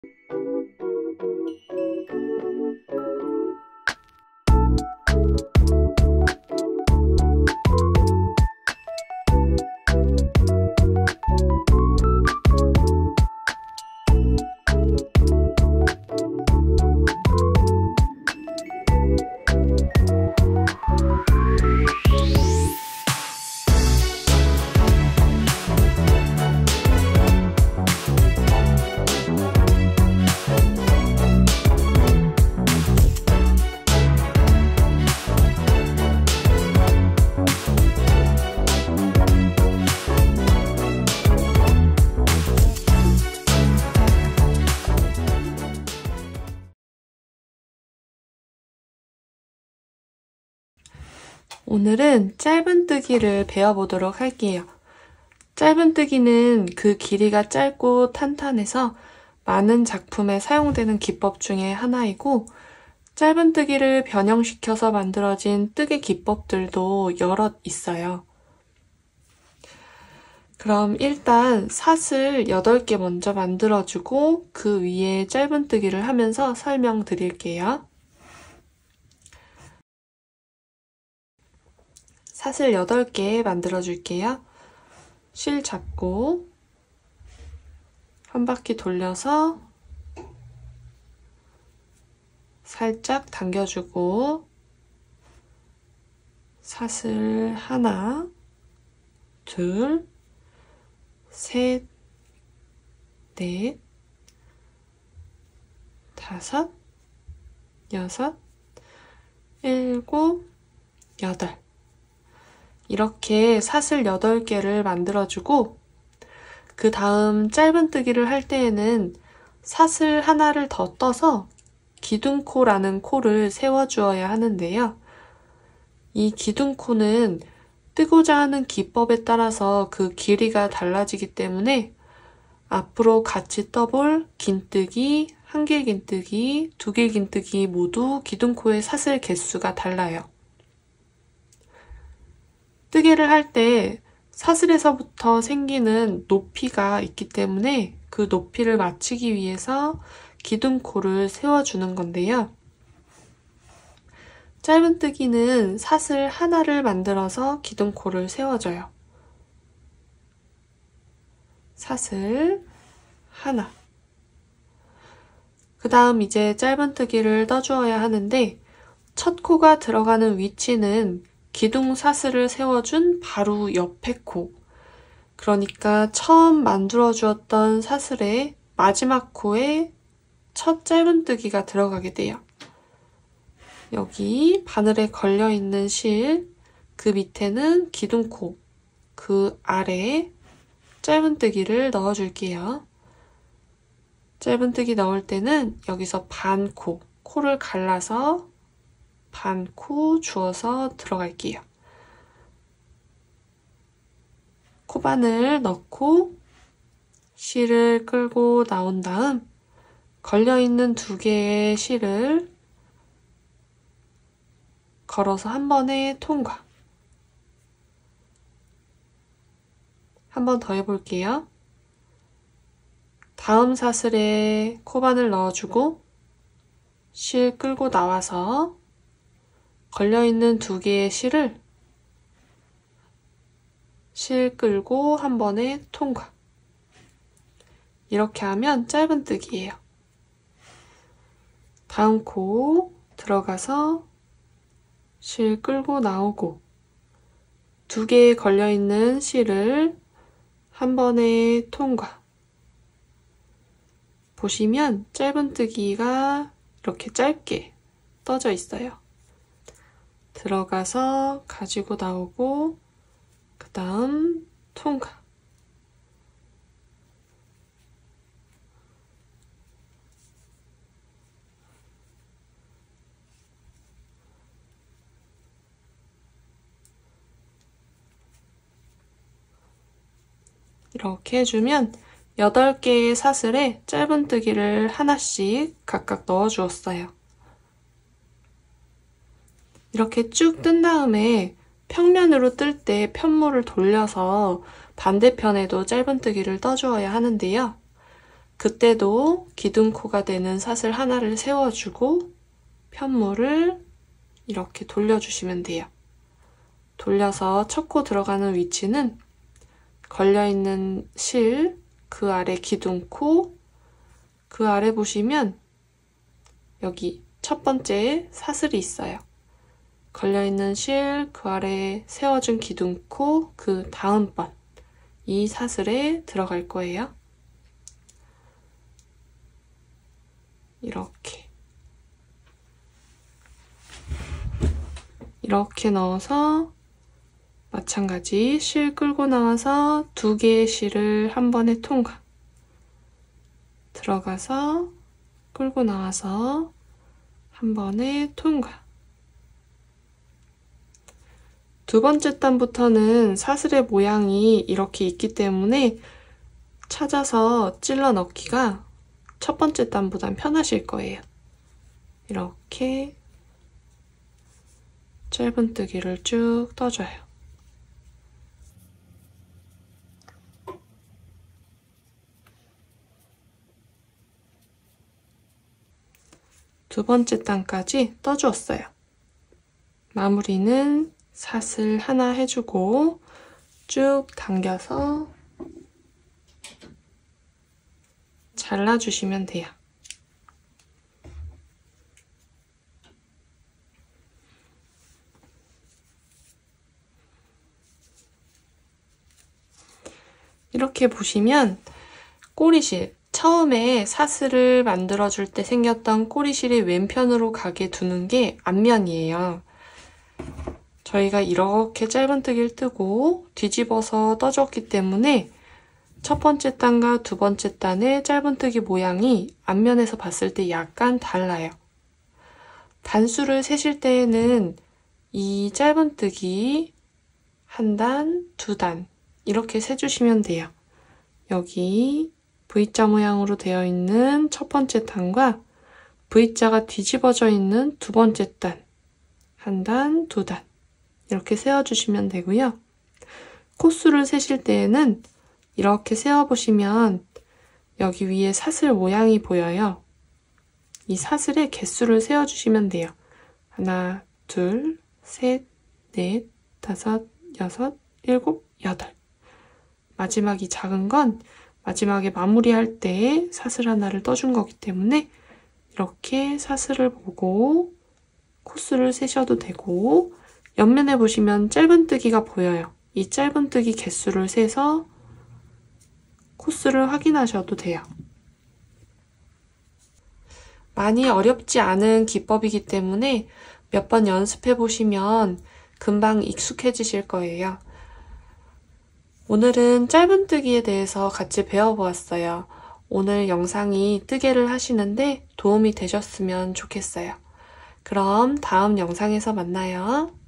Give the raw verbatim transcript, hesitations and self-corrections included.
오늘은 짧은뜨기를 배워보도록 할게요. 짧은뜨기는 그 길이가 짧고 탄탄해서 많은 작품에 사용되는 기법 중에 하나이고, 짧은뜨기를 변형시켜서 만들어진 뜨개 기법들도 여럿 있어요. 그럼 일단 사슬 여덟 개 먼저 만들어주고 그 위에 짧은뜨기를 하면서 설명드릴게요. 사슬 여덟 개 만들어 줄게요. 실 잡고 한 바퀴 돌려서 살짝 당겨주고 사슬 하나, 둘, 셋, 넷, 다섯, 여섯, 일곱, 여덟. 이렇게 사슬 여덟 개를 만들어주고, 그 다음 짧은뜨기를 할 때에는 사슬 하나를 더 떠서 기둥코라는 코를 세워주어야 하는데요. 이 기둥코는 뜨고자 하는 기법에 따라서 그 길이가 달라지기 때문에 앞으로 같이 떠볼 긴뜨기, 한길 긴뜨기, 두길 긴뜨기 모두 기둥코의 사슬 개수가 달라요. 뜨개를 할 때 사슬에서부터 생기는 높이가 있기 때문에 그 높이를 맞추기 위해서 기둥코를 세워주는 건데요. 짧은뜨기는 사슬 하나를 만들어서 기둥코를 세워줘요. 사슬 하나. 그 다음 이제 짧은뜨기를 떠주어야 하는데, 첫 코가 들어가는 위치는 기둥 사슬을 세워준 바로 옆에 코, 그러니까 처음 만들어 주었던 사슬의 마지막 코에 첫 짧은뜨기가 들어가게 돼요. 여기 바늘에 걸려있는 실, 그 밑에는 기둥코, 그 아래에 짧은뜨기를 넣어줄게요. 짧은뜨기 넣을 때는 여기서 반코, 코를 갈라서 반코 주어서 들어갈게요. 코바늘 넣고 실을 끌고 나온 다음 걸려있는 두 개의 실을 걸어서 한 번에 통과. 한 번 더 해볼게요. 다음 사슬에 코바늘 넣어주고 실 끌고 나와서 걸려있는 두 개의 실을 실 끌고 한 번에 통과. 이렇게 하면 짧은뜨기예요. 다음 코 들어가서 실 끌고 나오고 두 개에 걸려있는 실을 한 번에 통과. 보시면 짧은뜨기가 이렇게 짧게 떠져 있어요. 들어가서 가지고 나오고 그 다음 통과. 이렇게 해주면 여덟 개의 사슬에 짧은뜨기를 하나씩 각각 넣어주었어요. 이렇게 쭉 뜬 다음에 평면으로 뜰 때 편물을 돌려서 반대편에도 짧은뜨기를 떠주어야 하는데요. 그때도 기둥코가 되는 사슬 하나를 세워주고 편물을 이렇게 돌려주시면 돼요. 돌려서 첫 코 들어가는 위치는 걸려있는 실, 그 아래 기둥코, 그 아래 보시면 여기 첫 번째 사슬이 있어요. 걸려있는 실, 그 아래 세워준 기둥코, 그 다음번 이 사슬에 들어갈 거예요. 이렇게 이렇게 넣어서 마찬가지 실 끌고 나와서 두 개의 실을 한 번에 통과, 들어가서 끌고 나와서 한 번에 통과. 두 번째 단부터는 사슬의 모양이 이렇게 있기 때문에 찾아서 찔러 넣기가 첫 번째 단보단 편하실 거예요. 이렇게 짧은뜨기를 쭉 떠줘요. 두 번째 단까지 떠주었어요. 마무리는 사슬 하나 해주고 쭉 당겨서 잘라주시면 돼요. 이렇게 보시면 꼬리실, 처음에 사슬을 만들어줄 때 생겼던 꼬리실이 왼편으로 가게 두는 게 앞면이에요. 저희가 이렇게 짧은뜨기를 뜨고 뒤집어서 떠줬기 때문에 첫 번째 단과 두 번째 단의 짧은뜨기 모양이 앞면에서 봤을 때 약간 달라요. 단수를 세실 때에는 이 짧은뜨기 한 단, 두 단 이렇게 세주시면 돼요. 여기 V자 모양으로 되어 있는 첫 번째 단과 V자가 뒤집어져 있는 두 번째 단, 한 단, 두 단 이렇게 세워주시면 되고요. 코수를 세실 때에는 이렇게 세워보시면 여기 위에 사슬 모양이 보여요. 이 사슬의 개수를 세워주시면 돼요. 하나, 둘, 셋, 넷, 다섯, 여섯, 일곱, 여덟. 마지막이 작은 건 마지막에 마무리할 때 사슬 하나를 떠준 거기 때문에 이렇게 사슬을 보고 코수를 세셔도 되고, 옆면에 보시면 짧은뜨기가 보여요. 이 짧은뜨기 개수를 세서 코수를 확인하셔도 돼요. 많이 어렵지 않은 기법이기 때문에 몇 번 연습해 보시면 금방 익숙해지실 거예요. 오늘은 짧은뜨기에 대해서 같이 배워보았어요. 오늘 영상이 뜨개를 하시는데 도움이 되셨으면 좋겠어요. 그럼 다음 영상에서 만나요.